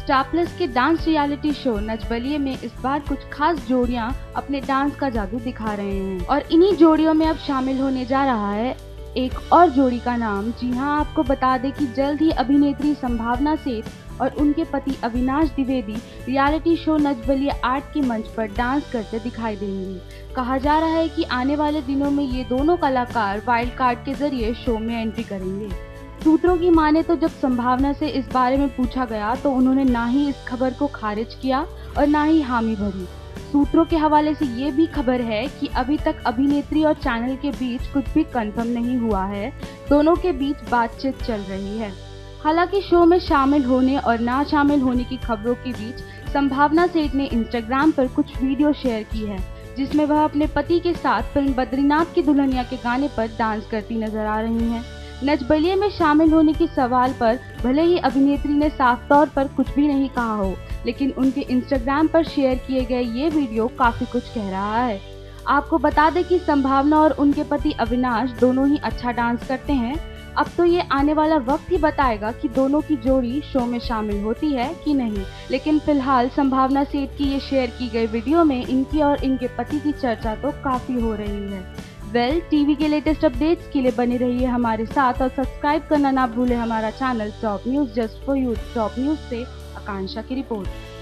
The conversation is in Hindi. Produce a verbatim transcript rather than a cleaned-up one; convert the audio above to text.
स्टार प्लस के dance reality show Nach Baliye में इस बार कुछ खास जोड़ियां अपने डांस का जादू दिखा रहे हैं और इन्हीं जोड़ियों में अब शामिल होने जा रहा है एक और जोड़ी का नाम। जी हां, आपको बता दें कि जल्द ही अभिनेत्री संभावना सेठ और उनके पति अविनाश द्विवेदी रियलिटी शो नच बलिए आठ के मंच पर डांस करते दिखाई देंगे। कहा जा रहा है कि आने वाले दिनों में ये दोनों कलाकार वाइल्ड कार्ड के जरिए शो में एंट्री करेंगे। सूत्रों की माने तो जब संभावना से इस बारे में पूछा गया तो उन्होंने ना ही इस खबर को खारिज किया और ना ही हामी भरी। सूत्रों के हवाले से ये भी खबर है कि अभी तक अभिनेत्री और चैनल के बीच कुछ भी कंफर्म नहीं हुआ है, दोनों के बीच बातचीत चल रही है। हालांकि शो में शामिल होने और ना शामिल होने की खबरों के बीच संभावना सेठ ने इंस्टाग्राम पर कुछ वीडियो शेयर की है जिसमें वह अपने पति के साथ फिल्म बद्रीनाथ की दुल्हनिया के गाने पर डांस करती नजर आ रही हैं। नच बलिए में शामिल होने के सवाल पर भले ही अभिनेत्री ने साफ तौर पर कुछ भी नहीं कहा हो, लेकिन उनके इंस्टाग्राम पर शेयर किए गए ये वीडियो काफी कुछ कह रहा है। आपको बता दें कि संभावना और उनके पति अविनाश दोनों ही अच्छा डांस करते हैं। अब तो ये आने वाला वक्त ही बताएगा कि दोनों की जोड़ी शो में शामिल होती है कि नहीं, लेकिन फिलहाल संभावना सेठ की ये शेयर की गई वीडियो में इनकी और इनके पति की चर्चा तो काफी हो रही है। वेल well, टीवी के लेटेस्ट अपडेट्स के लिए बने रहिए हमारे साथ और सब्सक्राइब करना ना भूलें हमारा channel Top News just for you. Top News से आकांक्षा की रिपोर्ट।